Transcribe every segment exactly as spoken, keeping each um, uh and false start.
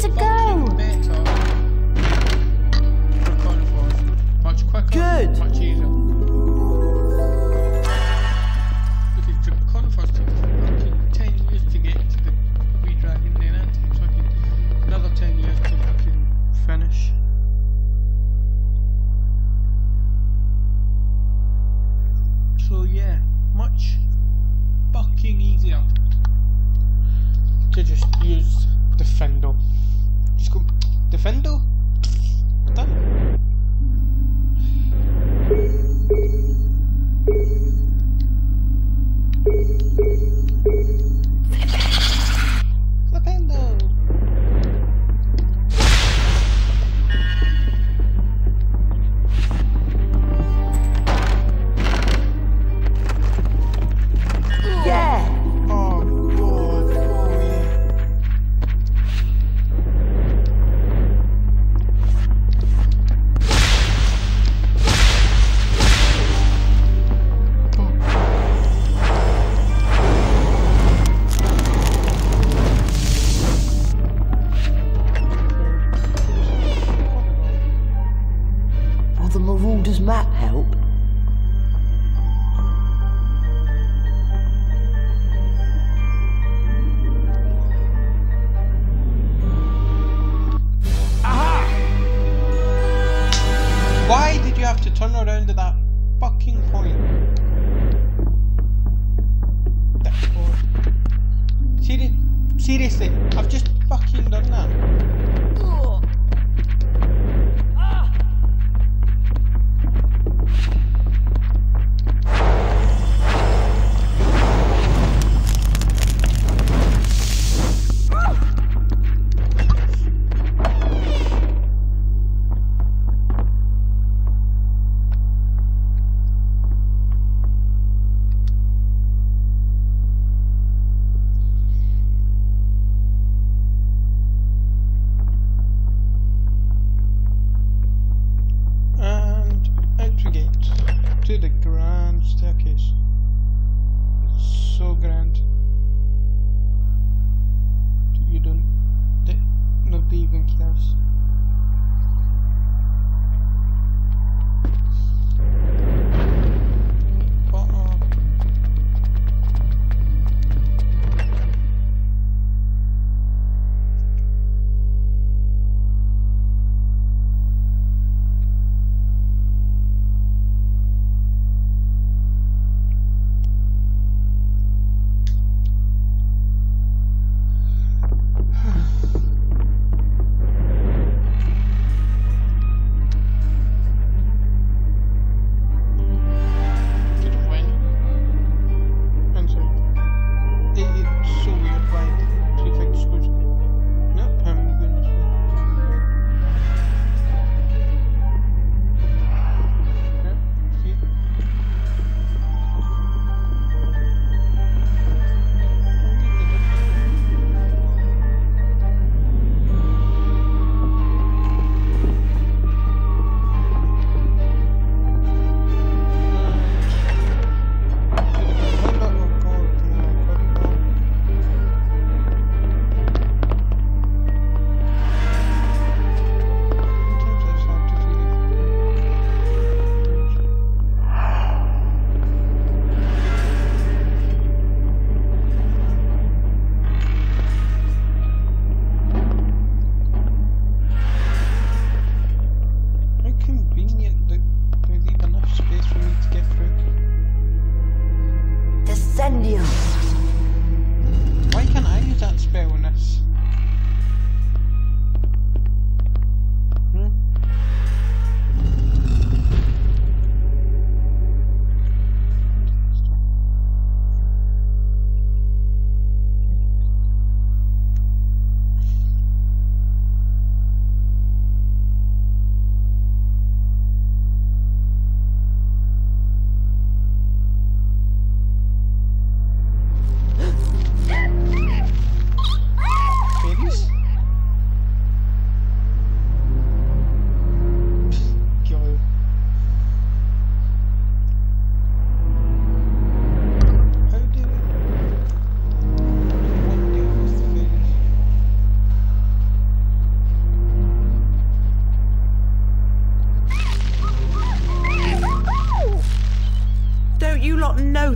to go. Better. Much quicker. Good. Much easier. Because Draconiphos took fucking ten years to get to the wee dragon, then it takes fucking another ten years to fucking finish. So yeah, much fucking easier to just use Defendo. Just go Defendo. Done. Flipendo. Yeah. Oh god, oh yeah. Will the Marauder's map help? Why did you have to turn around at that fucking point? Seri seriously, I've just fucking done that. To the grand staircase. It's so grand. You don't, that nobody even cares. Uh-oh.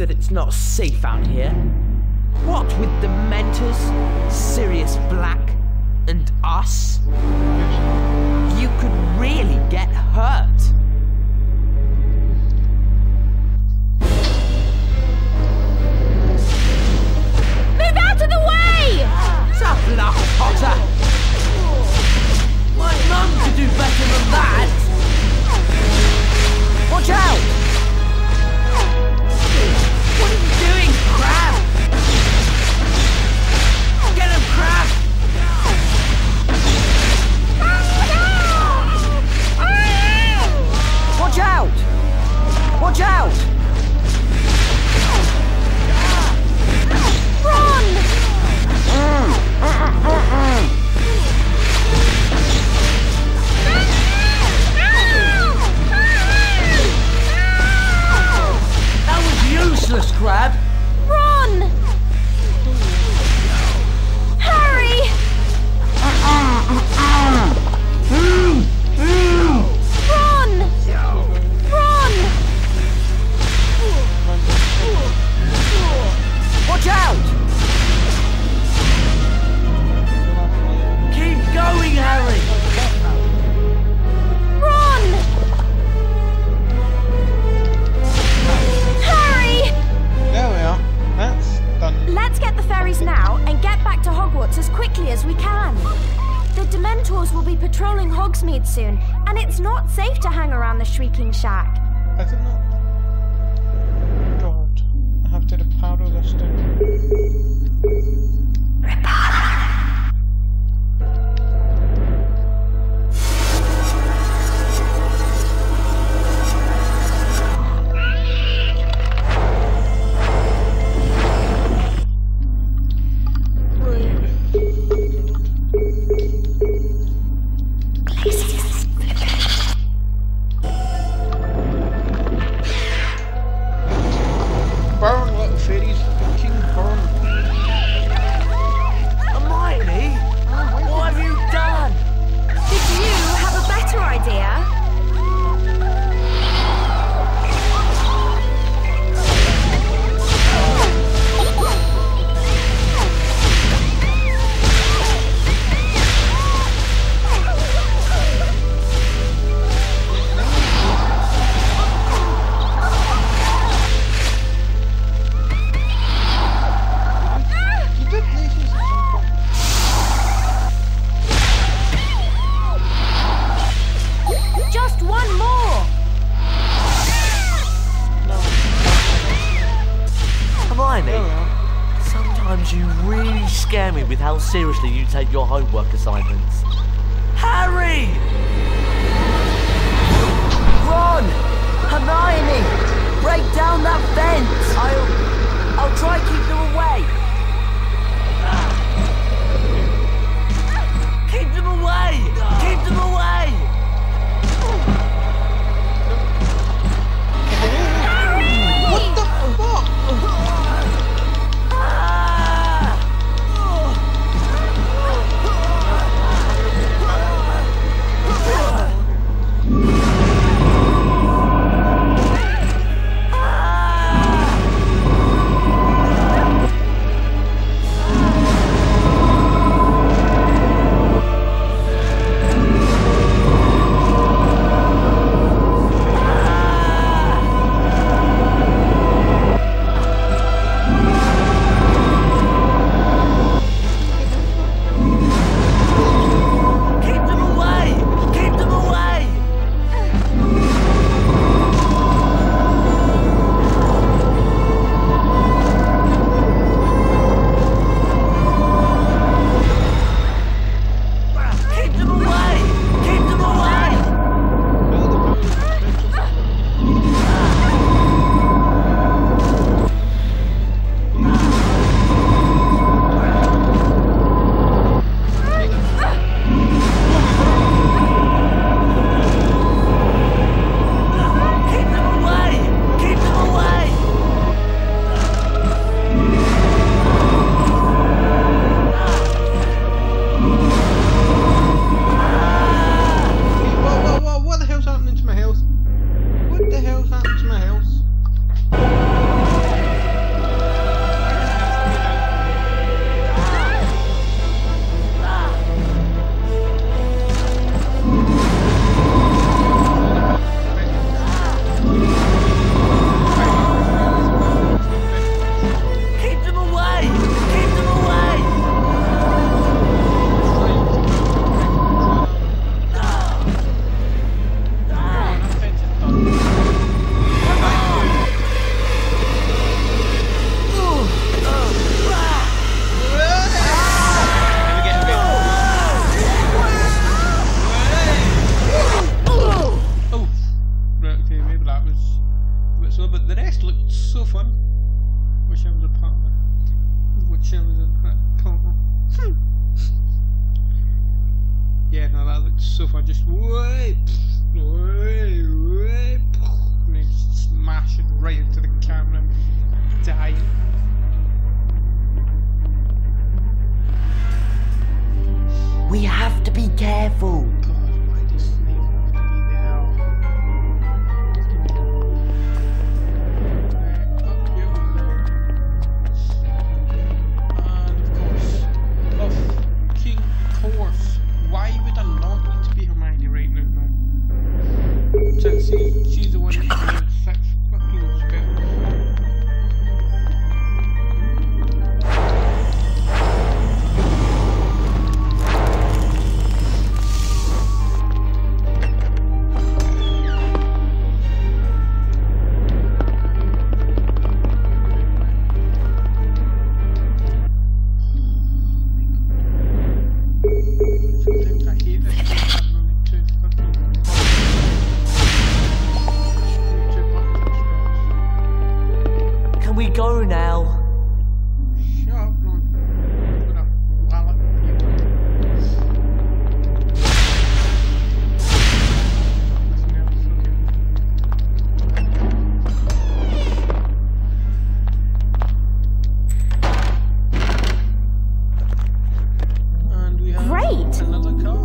that it's not safe out here. What with the Mentors, Sirius Black, and us? You could really get hurt. Move out of the way! Tough luck, Potter. My mum could do better than that. Watch out! What are you doing, Crab? Get him, Crab! Watch out! Watch out! Run! That was useless, Crab! Run! Harry! Run! Run! Watch out! Keep going, Harry! Run! Harry! There we are. That's done. Let's get the ferries now and get back to Hogwarts as quickly as we can. The Dementors will be patrolling Hogsmeade soon, and it's not safe to hang around the Shrieking Shack. I did not. God. I have to the powder this thing. Burn, little fairies. King burn. Hermione? What have you done? Did you have a better idea? You did these at some point. Just one more! No. Hermione, There we are. sometimes you really scare me with how seriously you take your homework assignments. Harry! Ron! Hermione! Break down that fence! I'll... I'll try to keep them away. Keep them away! Keep them away! What the fuck? Ah! so far just way, way, way, and then smash it right into the camera and die. We have to be careful. God, why does Snape have to be there? Right, up here we go. And of course, of King Course. Why would I not need to be Hermione right now? So see, she's the one that knows six fucking spells. Sometimes I hate this. I'm only too fucking too much spells. Can we go now? Shut up, Ron. Put up wallet paper. Nothing else, okay. And we have Great. another card.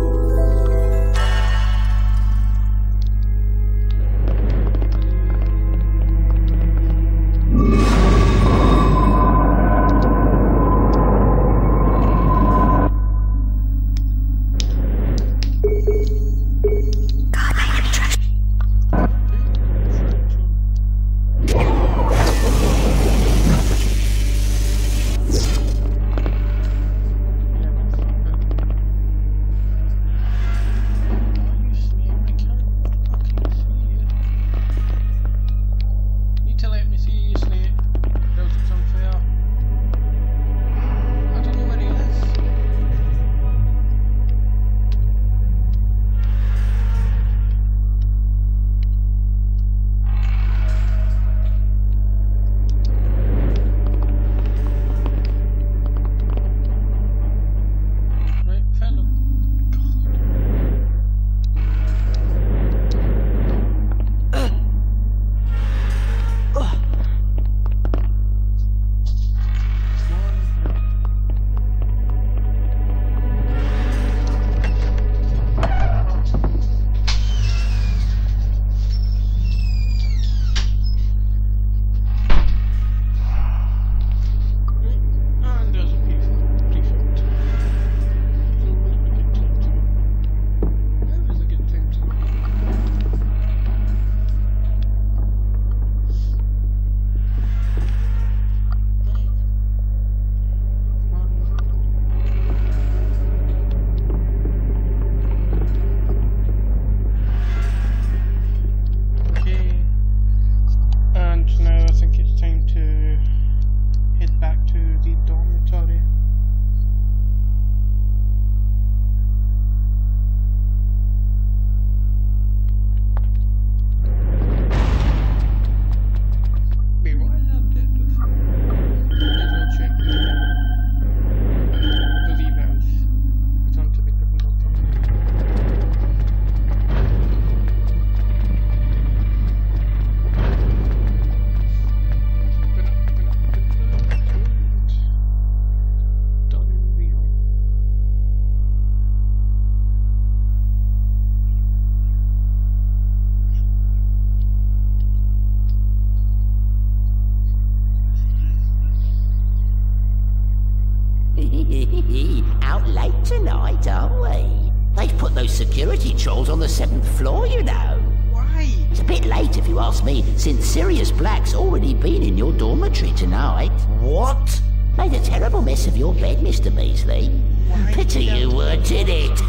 Out late tonight, aren't we? They've put those security trolls on the seventh floor, you know. Why? It's a bit late if you ask me, since Sirius Black's already been in your dormitory tonight. What? Made a terrible mess of your bed, Mister Beasley. Why Pity did you that- weren't in it.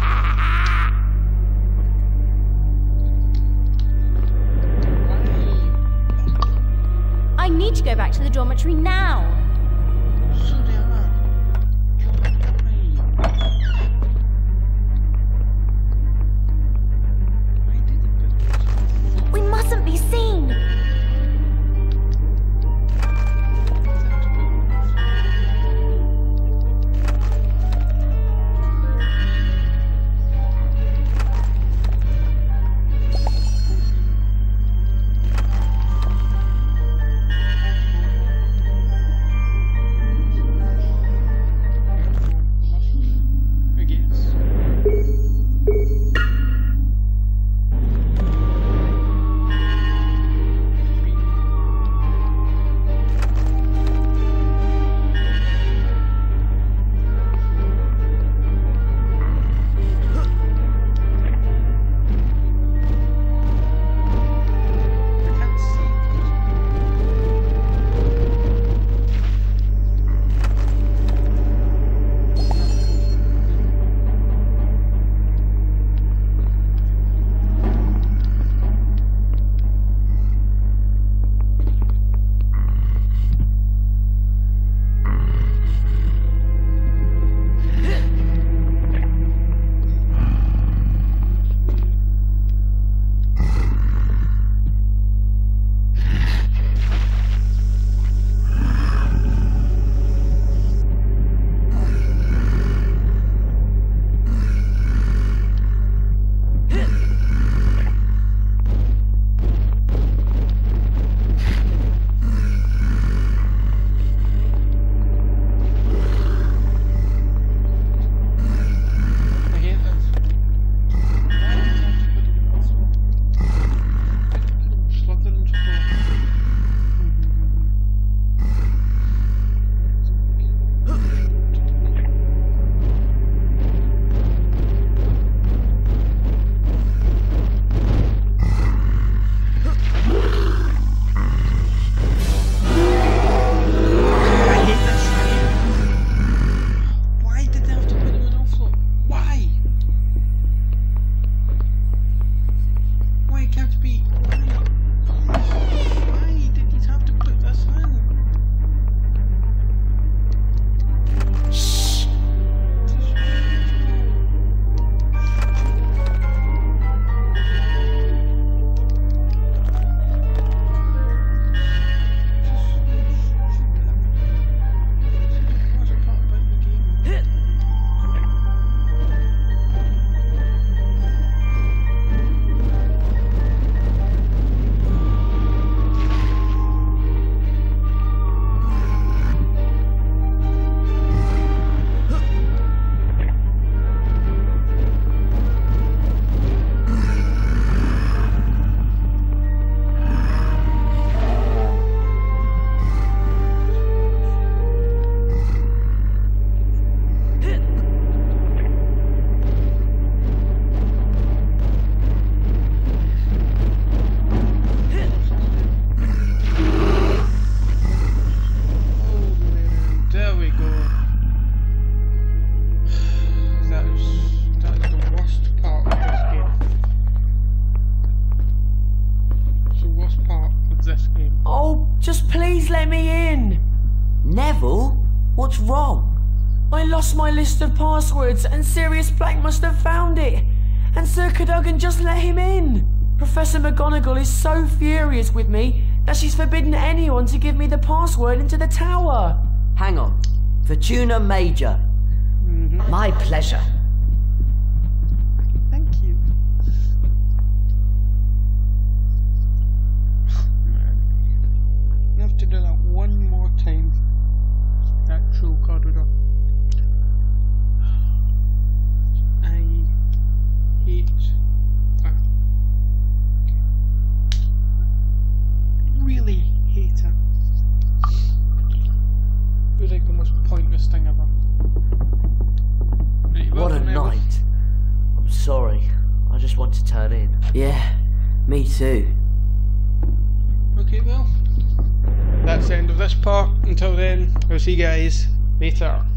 I need to go back to the dormitory now. So they are. Why did it? We mustn't be seen. What's wrong? I lost my list of passwords and Sirius Black must have found it. And Sir Cadogan just let him in. Professor McGonagall is so furious with me that she's forbidden anyone to give me the password into the tower. Hang on. Fortuna Major. Mm-hmm. My pleasure. Thank you. Man. I have to do that one more time. That troll corridor. I hate that. Really hate it. It was like the most pointless thing ever. Right, What a welcome, Emma. night. I'm sorry. I just want to turn in. Yeah, me too. Okay, well, that's the end of this part. Until then, I'll see you guys later.